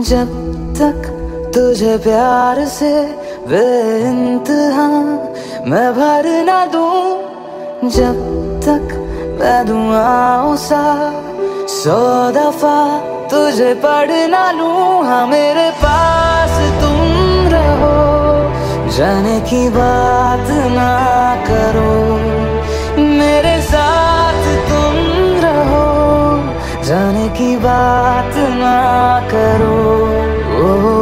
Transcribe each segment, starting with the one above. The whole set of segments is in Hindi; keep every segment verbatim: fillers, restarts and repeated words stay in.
जब तक तुझे प्यार से बेइंतहा मैं भर ना दूं, जब तक मैं दुआओं सा सौ दफा तुझे पढ़ ना लूं। हाँ मेरे पास तुम रहो, जाने की बात ना करो, मेरे साथ तुम रहो, जाने की बात ना करो। ओ,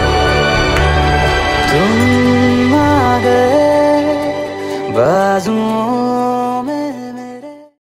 तुम आ गए बाजुओं